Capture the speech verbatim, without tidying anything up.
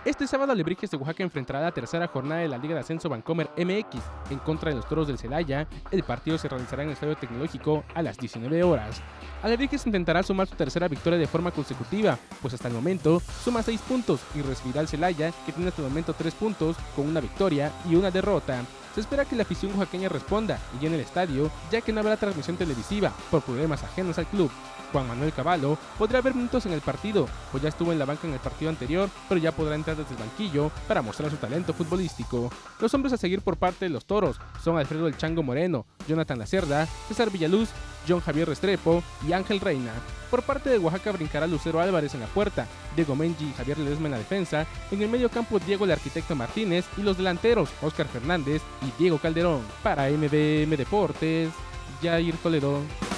Este sábado Alebrijes de Oaxaca enfrentará la tercera jornada de la Liga de Ascenso Bancomer M X en contra de los Toros del Celaya. El partido se realizará en el Estadio Tecnológico a las diecinueve horas. Alebrijes intentará sumar su tercera victoria de forma consecutiva, pues hasta el momento suma seis puntos y recibirá al Celaya, que tiene hasta el momento tres puntos, con una victoria y una derrota. Se espera que la afición oaxaqueña responda y llene el estadio, ya que no habrá transmisión televisiva por problemas ajenos al club. Juan Manuel Cavallo podrá ver minutos en el partido, pues ya estuvo en la banca en el partido anterior, pero ya podrá entrar desde el banquillo para mostrar su talento futbolístico. Los hombres a seguir por parte de los Toros son Alfredo El Chango Moreno, Jonathan Lacerda, César Villaluz, John Javier Restrepo y Ángel Reina. Por parte de Oaxaca brincará Lucero Álvarez en la puerta, Diego Mengi y Javier Ledesma en la defensa, en el medio campo Diego el Arquitecto Martínez y los delanteros Óscar Fernández y Diego Calderón. Para M D M Deportes, Jair Toledo.